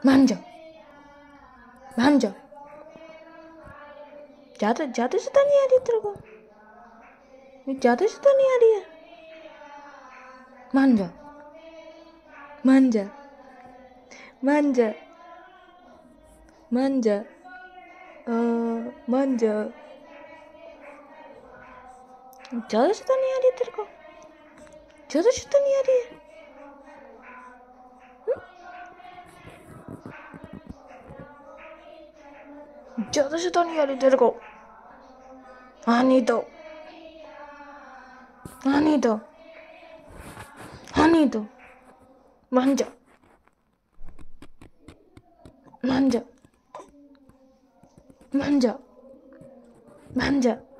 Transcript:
मान जा, मान जा। ज्यादा ज्यादा शैतानी आ रही है तेरे को, ज्यादा शैतानी आ रही है। मान जा, मान जा, मान जा, मान जा, मान जा। ज्यादा शैतानी आ रही है तेरे को, ज्यादा शैतानी आ रही है। ज्यादा शैतानी आ रही है तेरे को। आने दो, आने दो, आने दो। मान जा, मान जा, मान जा, मान जा।